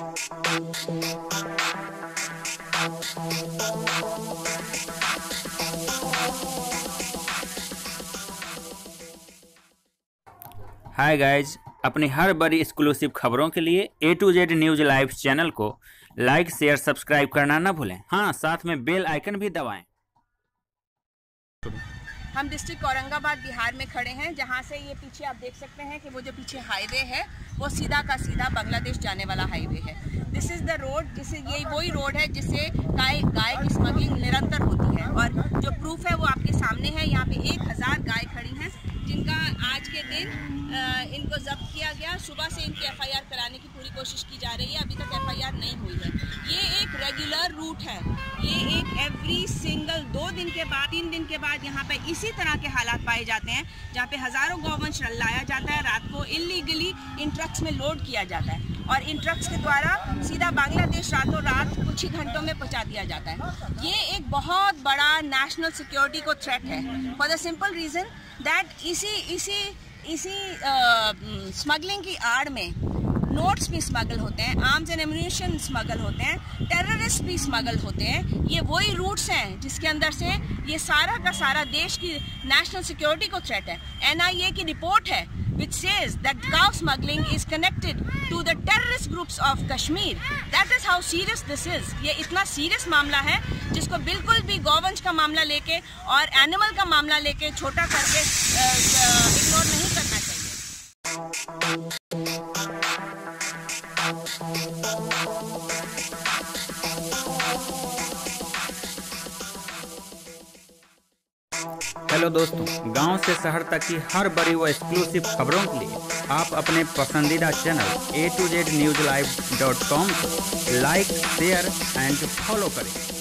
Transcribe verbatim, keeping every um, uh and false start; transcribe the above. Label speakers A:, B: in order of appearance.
A: Hi guys, अपनी हर बड़ी exclusive खबरों के लिए A to Z news live channel को लाइक शेयर सब्सक्राइब करना ना भूलें। हाँ, साथ में बेल आइकन भी दबाएं।
B: हम डिस्ट्रिक्ट औरंगाबाद बिहार में खड़े हैं, जहां से ये पीछे आप देख सकते हैं कि वो जो पीछे हाईवे है वो सीधा का सीधा बांग्लादेश जाने वाला हाईवे है। दिस इज़ द रोड, जिसे ये वही रोड है जिससे गाय गाय की स्मगलिंग निरंतर होती है। और जो प्रूफ है वो आपके सामने है। यहाँ पे एक हज़ार गाय खड़ी हैं जिनका आज के दिन इनको जब्त किया गया। सुबह से इनकी एफ आई आर कराने की पूरी कोशिश की जा रही है, अभी तक एफ आई आर नहीं हुई है। ये एक रेगुलर रूट है, ये एक एवरी सिंगल दो दिन के बाद तीन दिन के बाद यहाँ पे इसी तरह के हालात पाए जाते हैं, जहाँ पे हज़ारों गौवंश लाया जाता है, रात को इलीगली इन ट्रक्स में लोड किया जाता है और इन ट्रक्स के द्वारा सीधा बांग्लादेश रातों रात कुछ ही घंटों में पहुँचा दिया जाता है। ये एक बहुत बड़ा नेशनल सिक्योरिटी को थ्रेट है, for the simple reason that इसी इसी इसी स्मगलिंग की आड़ में नोट्स भी स्मगल होते हैं, आर्म्स एंड एम्यूनिशन स्मगल होते हैं, टेररिस्ट भी स्मगल होते हैं। ये वही रूट्स हैं जिसके अंदर से ये सारा का सारा देश की नेशनल सिक्योरिटी को थ्रेट है। एन आई ए की रिपोर्ट है which says that cow smuggling is connected to the terrorist groups of Kashmir. That is how serious this is. ये इतना सीरियस मामला है जिसको बिल्कुल भी गौवंश का मामला लेके और एनिमल का मामला लेके छोटा करके इग्नोर नहीं करना चाहिए।
A: हेलो दोस्तों, गांव से शहर तक की हर बड़ी व एक्सक्लूसिव खबरों के लिए आप अपने पसंदीदा channel A to Z news live dot com को लाइक शेयर एंड फॉलो करें।